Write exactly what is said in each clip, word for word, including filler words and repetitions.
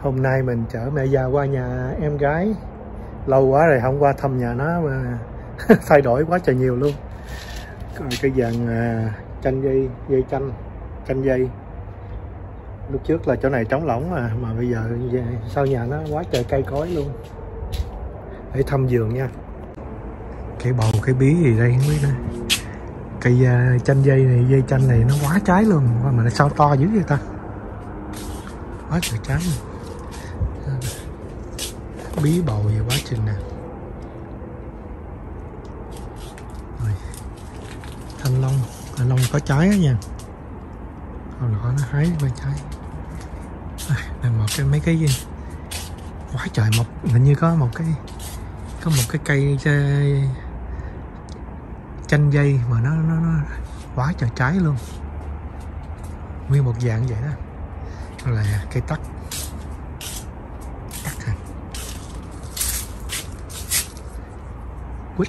Hôm nay mình chở mẹ già qua nhà em gái. Lâu quá rồi không qua thăm nhà nó mà thay đổi quá trời nhiều luôn. Rồi cái dàn à, chanh dây, dây chanh, chanh dây. Lúc trước là chỗ này trống lỏng mà, mà bây giờ sau nhà nó quá trời cây cối luôn. Để thăm vườn nha. Cây bầu, cây bí gì đây không biết nữa. Cây uh, chanh dây này, dây chanh này nó quá trái luôn. Mà nó sao to dữ vậy ta. Quá trời trái luôn. Bí bầu về quá trình nè. Rồi. Thanh long, thanh long có trái á nha. Hồi nọ nó hái mấy trái. Đây một cái mấy cái gì quá trời, một hình như có một cái có một cái cây chanh dây mà nó nó, nó quá trời trái luôn, nguyên một dạng vậy đó. Đó là cây tắc tắc hả, quýt.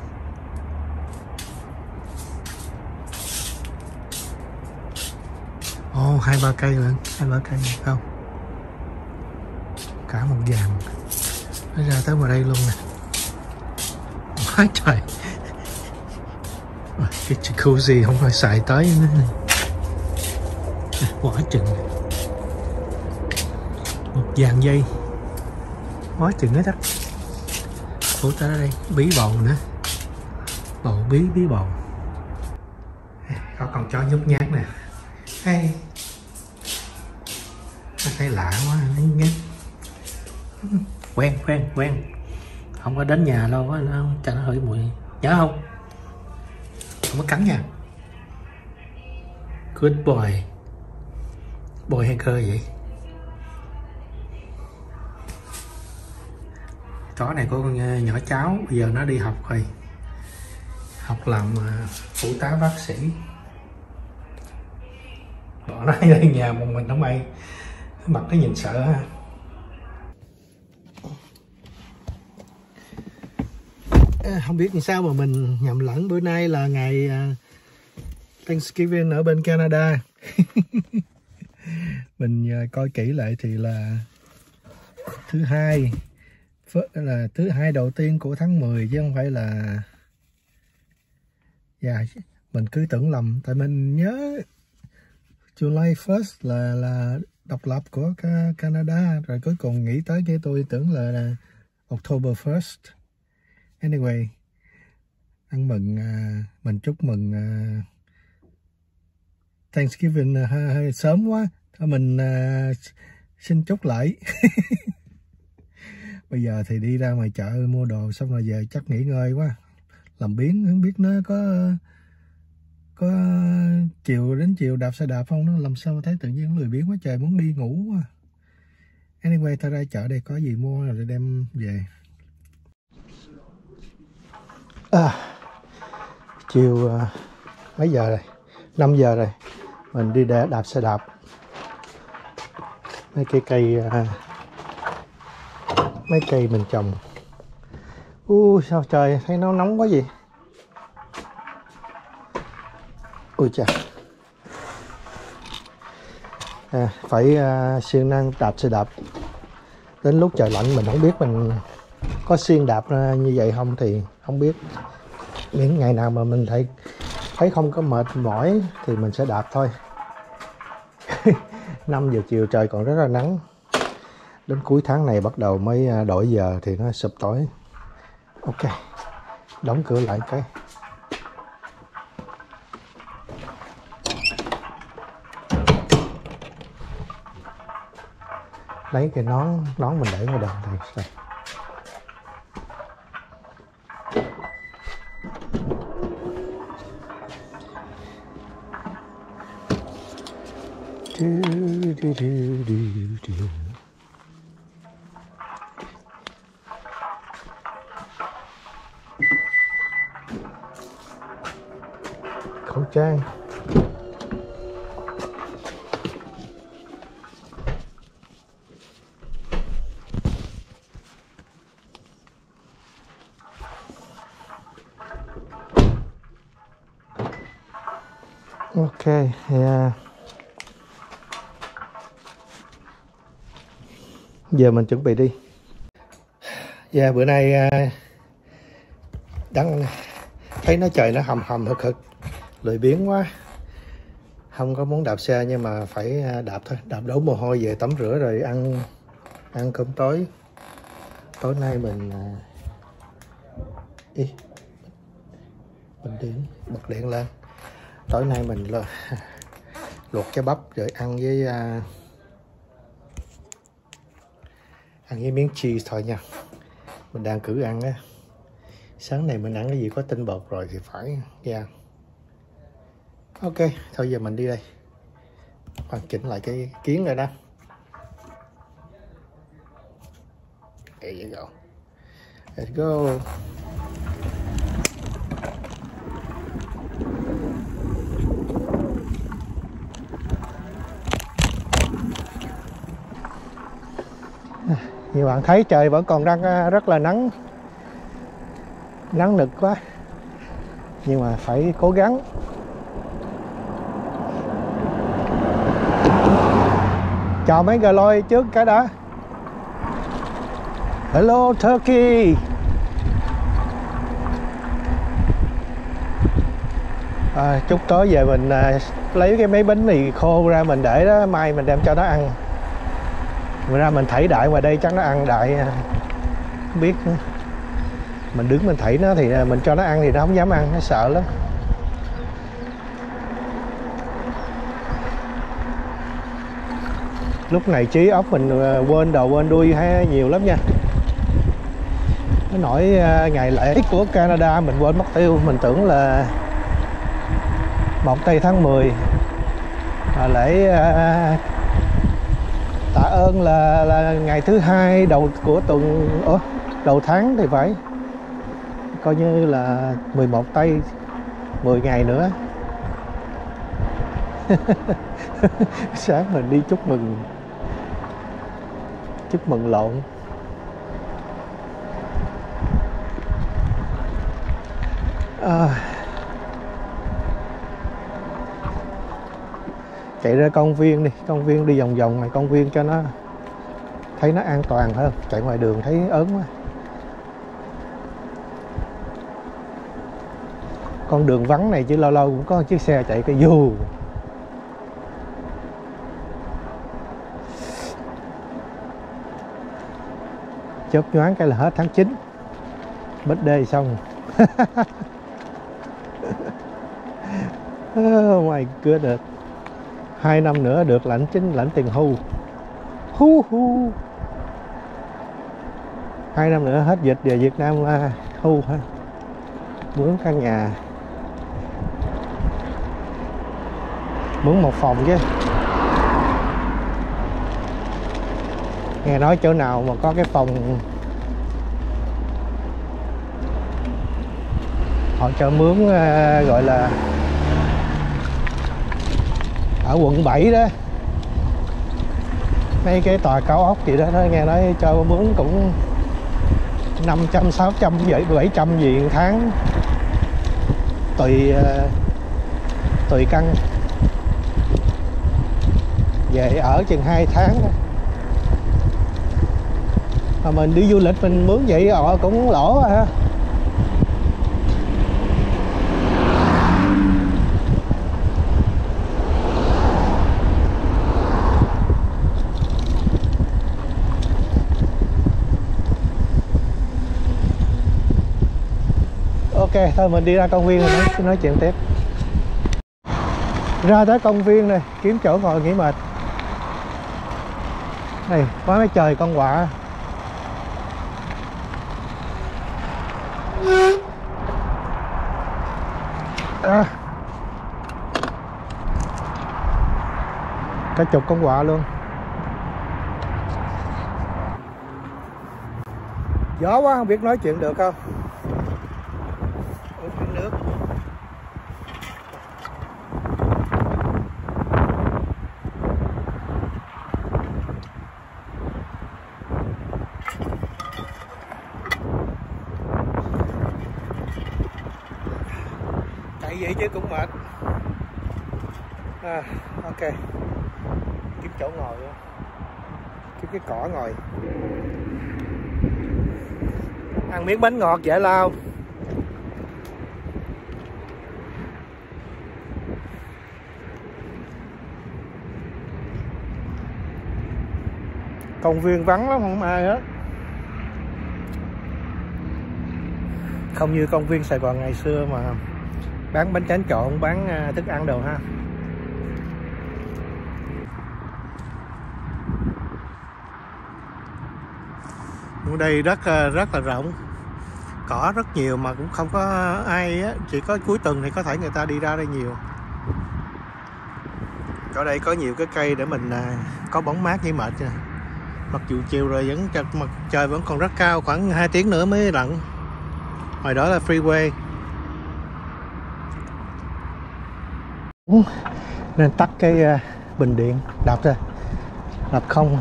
Ồ, hai ba cây luôn, hai ba cây không, cả một dàn nó ra tới ngoài đây luôn nè, quá trời. Cái jacuzzi không phải xài tới nữa, quá chừng một dàn dây quá chừng hết á. Ủa tới đây bí bầu nữa, bầu bí bí bầu. Có con chó nhút nhát nè, hay nó thấy lạ quá, nó nghe quen quen quen, không có đến nhà lâu quá nó cho nó hơi mùi, nhớ không? Không có cắn nha. Good boy. Boy hay cơ vậy? Chó này có con nhỏ cháu, bây giờ nó đi học rồi, học làm phụ tá bác sĩ. Bỏ nó ở nhà một mình không ai, mặt nó nhìn sợ ha. Không biết làm sao mà mình nhầm lẫn, bữa nay là ngày Thanksgiving ở bên Canada. Mình coi kỹ lại thì là thứ hai, là thứ hai đầu tiên của tháng mười chứ không phải là, dạ yeah, mình cứ tưởng lầm, tại mình nhớ July first là là độc lập của Canada, rồi cuối cùng nghĩ tới cái tôi tưởng là, là October first. Anyway, ăn mừng, uh, mình chúc mừng uh, Thanksgiving uh, hơi, hơi sớm quá, thôi mình uh, xin chúc lại. Bây giờ thì đi ra ngoài chợ mua đồ xong rồi về chắc nghỉ ngơi quá, làm biếng, không biết nó có có chiều đến chiều đạp xe đạp không, nó làm sao thấy tự nhiên lười biếng quá trời, muốn đi ngủ quá. Anyway, ta ra chợ đây có gì mua rồi đem về. À, chiều uh, mấy giờ rồi? năm giờ rồi. Mình đi đạp, đạp xe đạp. Mấy cây cây uh, mấy cây mình trồng. Ui uh, sao trời thấy nó nóng quá gì. Ui chà. À, phải uh, siêng năng đạp xe đạp. Đến lúc trời lạnh mình không biết mình có siêng đạp như vậy không thì không biết. Những ngày nào mà mình thấy thấy không có mệt mỏi thì mình sẽ đạp thôi. năm giờ chiều trời còn rất là nắng. Đến cuối tháng này bắt đầu mới đổi giờ thì nó sụp tối. Ok, đóng cửa lại cái. Lấy cái nón, nón mình để ngoài đầu này. Rồi. Du, du, du, du, du. Khẩu trang. Ok, yeah. Giờ mình chuẩn bị đi. Dạ bữa nay đang thấy nó trời nó hầm hầm hực hực, lười biếng quá, không có muốn đạp xe nhưng mà phải đạp thôi, đạp đổ mồ hôi về tắm rửa rồi ăn ăn cơm tối. Tối nay mình Ý, mình điện bật điện lên. Tối nay mình là luộc trái bắp rồi ăn với uh, ăn với miếng cheese thôi nha. Mình đang cử ăn á. Sáng này mình ăn cái gì có tinh bột rồi thì phải ra. Yeah. Ok, thôi giờ mình đi đây. Hoàn chỉnh lại cái kiến rồi đó. There you go. Let's go. Nhiều bạn thấy trời vẫn còn đang rất là nắng, nắng nực quá, nhưng mà phải cố gắng. Chào mấy gà lôi trước cái đã. Hello Turkey. À, chút tối về mình à, lấy cái mấy bánh mì khô ra mình để đó, mai mình đem cho nó ăn. Ngoài ra mình thảy đại ngoài đây chắc nó ăn đại, không biết nữa. Mình đứng mình thảy nó thì mình cho nó ăn thì nó không dám ăn, nó sợ lắm. Lúc này trí óc mình quên đầu quên đuôi hay nhiều lắm nha. Nó nổi ngày lễ của Canada mình quên mất tiêu. Mình tưởng là một tây tháng mười là lễ tạ ơn là, là ngày thứ hai đầu của tuần, ủa, đầu tháng thì phải, coi như là mười một tây, mười ngày nữa. Sáng mình đi chúc mừng, chúc mừng lộn. À, chạy ra công viên đi, công viên đi vòng vòng này, công viên cho nó thấy nó an toàn hơn. Chạy ngoài đường thấy ớn quá. Con đường vắng này chứ lâu lâu cũng có chiếc xe chạy cái dù. Chớp nhoáng cái là hết tháng chín, birthday xong. Oh my goodness. Hai năm nữa được lãnh chính lãnh tiền hưu. Hu hu. Hai năm nữa hết dịch về Việt Nam là hưu ha. Mướn căn nhà, mướn một phòng chứ. Nghe nói chỗ nào mà có cái phòng họ cho mướn, uh, gọi là ở quận bảy đó, mấy cái tòa cao ốc gì đó, đó nghe nói cho mướn cũng năm trăm, sáu trăm, bảy trăm gì một tháng, tùy uh, tùy căn. Về ở chừng hai tháng đó. Mà mình đi du lịch mình mướn vậy họ cũng lỗ ha. Ok, thôi mình đi ra công viên rồi nói, nói chuyện tiếp. Ra tới công viên này, kiếm chỗ ngồi nghỉ mệt. Này, có mấy trời con quạ. À, cả chục con quạ luôn. Gió quá không biết nói chuyện được không. Uống nước. Chạy vậy chứ cũng mệt. À, ok. Kiếm chỗ ngồi, kiếm cái cỏ ngồi ăn miếng bánh ngọt Giải Lao. Công viên vắng lắm, không ai hết, không như công viên Sài Gòn ngày xưa mà bán bánh tráng trộn, bán thức ăn đồ ha. Ở đây rất rất là rộng, cỏ rất nhiều mà cũng không có ai á, chỉ có cuối tuần thì có thể người ta đi ra đây nhiều. Ở đây có nhiều cái cây để mình có bóng mát với mệt nha. Mặc dù chiều rồi vẫn mặt trời vẫn còn rất cao, khoảng hai tiếng nữa mới lặn. Ngoài đó là freeway. Nên tắt cái bình điện, đạp ra, đạp không.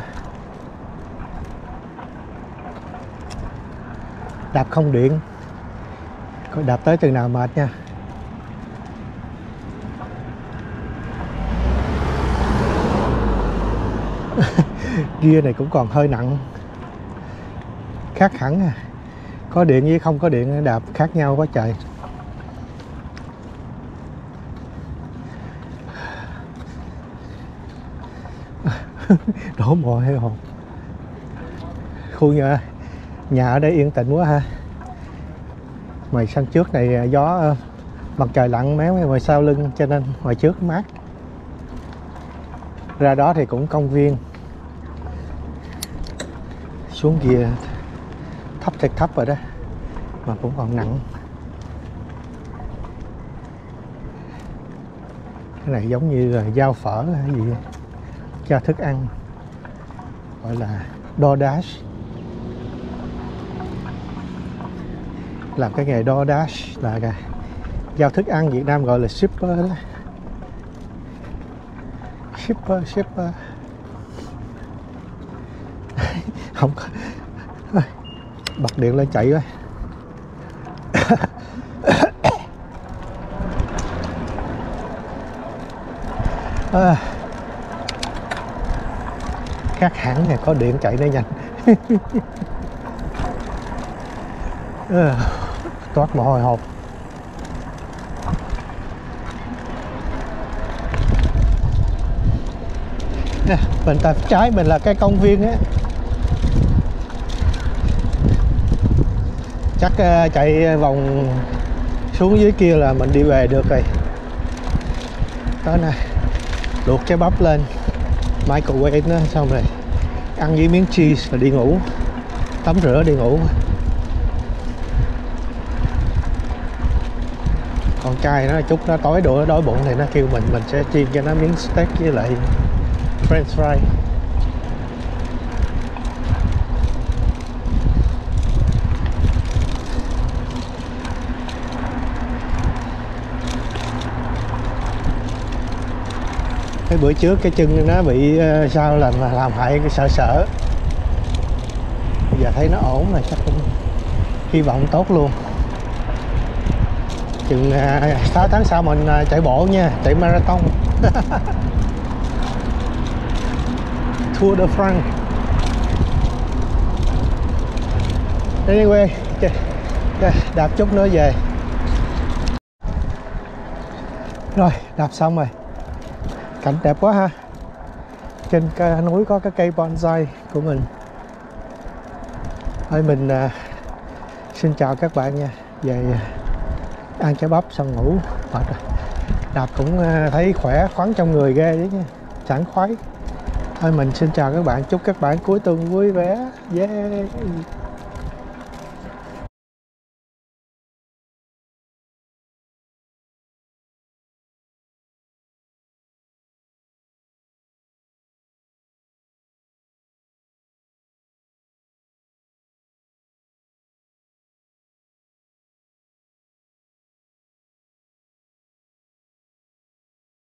Đạp không điện. Đạp tới chừng nào mệt nha. Gear này cũng còn hơi nặng, khác hẳn à. Có điện với không có điện đạp khác nhau quá trời. Đổ mồ hôi hồn. Khu nhà nhà ở đây yên tĩnh quá ha. Ngoài sân trước này gió mặt trời lặn méo ngoài sau lưng cho nên ngoài trước mát. Ra đó thì cũng công viên. Xuống kia thấp thiệt thấp rồi đó mà cũng còn nặng. Cái này giống như là dao phở hay gì cho thức ăn, gọi là DoorDash. Làm cái nghề DoorDash là giao thức ăn, Việt Nam gọi là shipper đó. Shipper, shipper. Không có. Bật điện lên chạy rồi. À, khác hẳn này, có điện chạy nó nhanh. À, toát mồ hôi hột. Nè, bên tay trái mình là cái công viên á. Chắc uh, chạy vòng xuống dưới kia là mình đi về được rồi. Đó nè, luộc trái bắp lên, microwave nó xong rồi ăn với miếng cheese rồi đi ngủ, tắm rửa đi ngủ. Con trai nó chút nó tối đổ nó đói bụng thì nó kêu mình mình sẽ chiên cho nó miếng steak với lại french fry. Cái bữa trước cái chân nó bị uh, sao làm làm hại cái sợ sợ. Bây giờ thấy nó ổn rồi, chắc cũng hy vọng tốt luôn. Chừng uh, sáu tháng sau mình uh, chạy bộ nha, chạy marathon. Tour de France. Anyway, đạp chút nữa về. Rồi, đạp xong rồi. Cảnh đẹp quá ha. Trên cây núi có cái cây bonsai của mình. Thôi mình uh, xin chào các bạn nha. Về uh, ăn trái bắp xong ngủ. Mệt rồi. Đạp cũng uh, thấy khỏe khoắn trong người ghê đấy nha. Sảng khoái. Thôi mình xin chào các bạn. Chúc các bạn cuối tuần vui vẻ. Yeah.